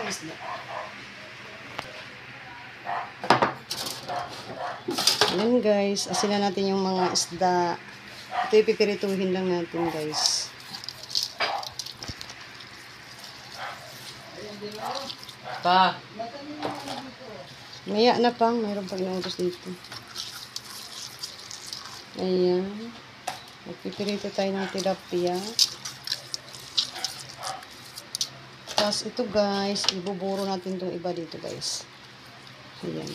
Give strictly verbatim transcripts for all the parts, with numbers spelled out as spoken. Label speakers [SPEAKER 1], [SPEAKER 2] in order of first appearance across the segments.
[SPEAKER 1] isda.
[SPEAKER 2] Ayan guys, asinan natin yung mga isda. Ito ipipirituhin lang natin guys.
[SPEAKER 1] Pa.
[SPEAKER 2] Maya na pang, mayroon pang inuutos dito. Ayan. Magpipirito tayo ng tilapia. Tapos ito guys, ibuburo natin itong iba dito guys. Ayan.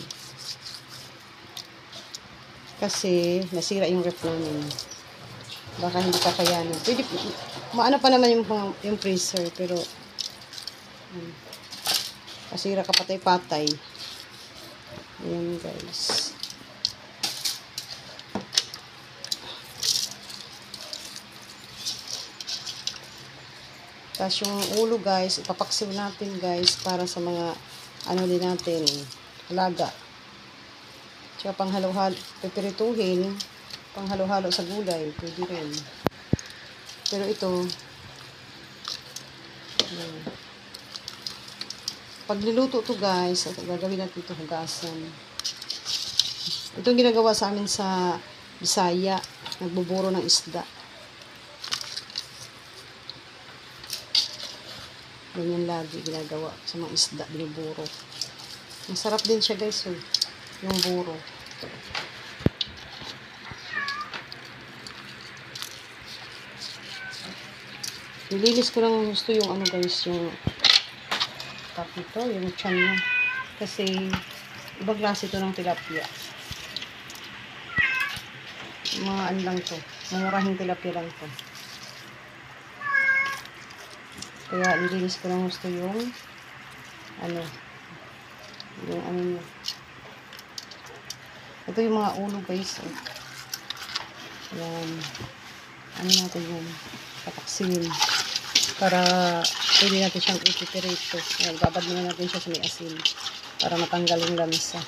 [SPEAKER 2] Kasi nasira yung ref namin. Baka hindi kakayanin. Pwede, maano pa naman yung, yung freezer, pero um, nasira ka patay-patay. Ayan guys. Tapos yung ulo guys, ipapaksiw natin guys para sa mga ano din natin, halaga. Tsaka pang halo-halo, pipirituhin, pang halo-halo sa gulay, pwede rin. Pero ito, um, pag niluto to guys, at gagawin natin ito hugasan. Itong ginagawa sa amin sa Bisaya, nagbuburo ng isda. Ganyan lagi ginagawa sa mga isda, binuburo. Masarap din siya guys, eh, yung buro. Nilinis ko lang gusto yung ano guys, yung top ito, yung chan niya. Kasi ibang klase ito ng tilapia. Mga ano lang to, mumurahing tilapia lang to. Kaya nilinis ko lang gusto yung ano, yung ano niya. Ito yung mga ulo guys. Oh. Ayan. Ano natin yun? Pataksin. Para pwede natin siyang ipipirito. Ayan, babad muna natin siya sa may asin. Para matanggal yung lamisa.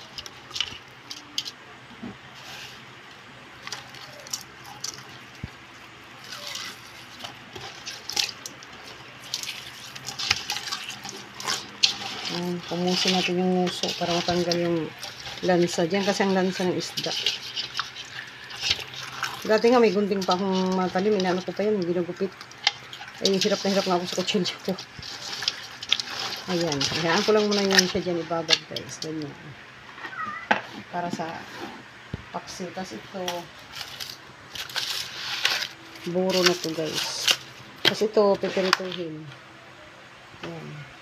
[SPEAKER 2] Ayan, pumusin natin yung nguso para matanggal yung lansa. Diyan kasi ang lansa ng isda. Dati nga may gunting pa akong matalim. Inaano ko pa yun, ginugupit. Ay, hirap na hirap nga ako sa kutsilyo ko. Ayan. Hayaan ko lang muna yan siya dyan ibabad guys. Ganyan. Para sa paksiw. Tapos ito, buro na to guys. Tapos ito, pipirituhin. Ayan.